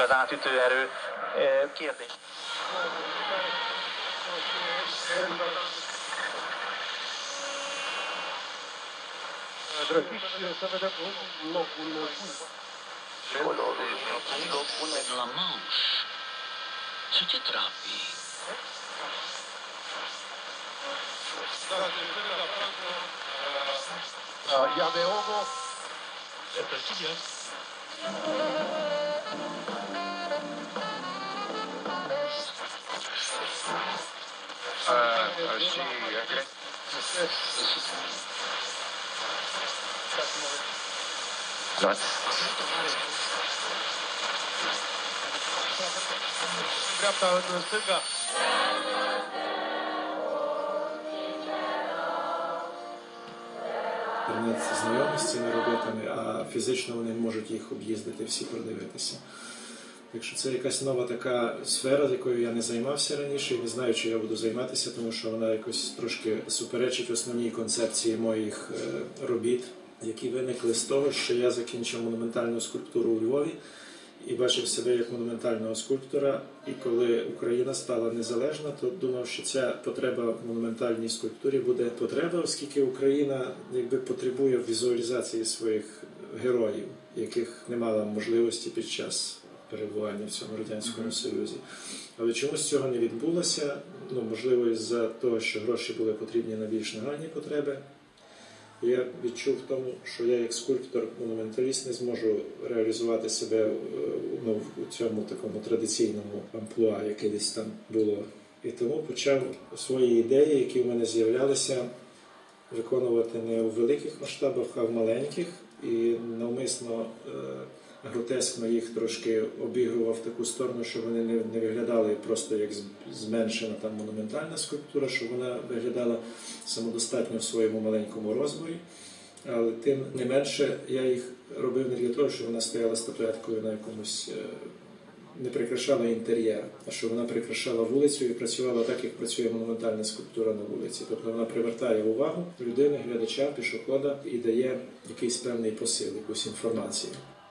az átütő erő. Kérdés. La Manche. Ce ce trafi? Jameovo. Dreapta în stânga. Інтернет знайомий з цими роботами, а фізично вони можуть їх об'їздити, всі продивитися. Так що це якась нова така сфера, якою я не займався раніше і не знаю, чи я буду займатися, тому що вона якось трошки суперечить основній концепції моїх робіт, які виникли з того, що я закінчив монументальну скульптуру у Львові і бачив себе як монументального скульптора. І коли Україна стала незалежна, то думав, що ця потреба в монументальній скульптурі буде потреба, оскільки Україна якби потребує візуалізації своїх героїв, яких не мала можливості під час перебування в цьому Радянському Союзі. Але чомусь цього не відбулося, можливо, із-за того, що гроші були потрібні на більш нагальні потреби. Я відчув в тому, що я як скульптор-монументаліст не зможу реалізувати себе у цьому такому традиційному амплуа, яке десь там було. І тому почав свої ідеї, які в мене з'являлися, виконувати не у великих масштабах, а в маленьких. І навмисно, гротескно їх трошки обігрував в таку сторону, щоб вони не виглядали просто як зменшена там монументальна скульптура, щоб вона виглядала самодостатньо в своєму маленькому розмірі. Але тим не менше я їх робив не для того, щоб вона стояла статуеткою на якомусь, не прикрашала інтер'єр, а щоб вона прикрашала вулицю і працювала так, як працює монументальна скульптура на вулиці. Тобто вона привертає увагу людини, глядача, пішохода і дає якийсь певний посил, якусь інформацію.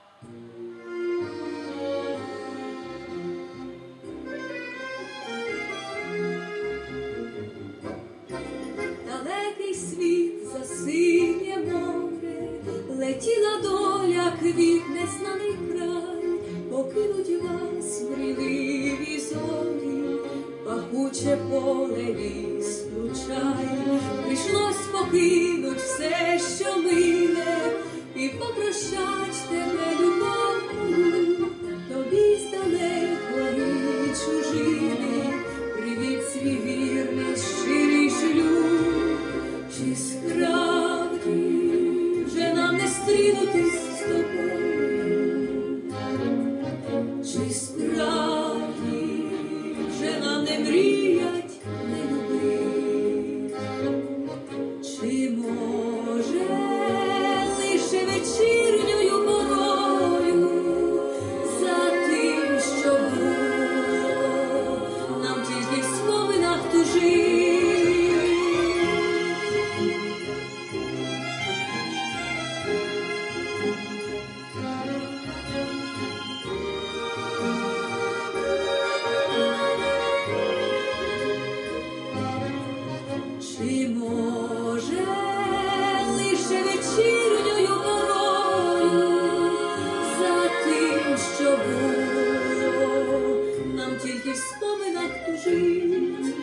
Далекий світ за синє море, летіла доля, квітне знаний край, покинуть вас мрійливі зорі, пахуче поле, ліс, ручай. Прийшлось покинуть все, що миле, і попрощать тебе любов'ю, тобі з далекої чужини. Привіт, свій вірний, щирий шлюб. Чи справді вже нам не стрінутись з тобою? Чи справді вже нам не мріять, не любить? Чи може лише вечірньою порою за тим, що було, нам тільки в споминах тужить? Чи може лише вечірньою порою за тим, що було, нам тільки в споминах тужить?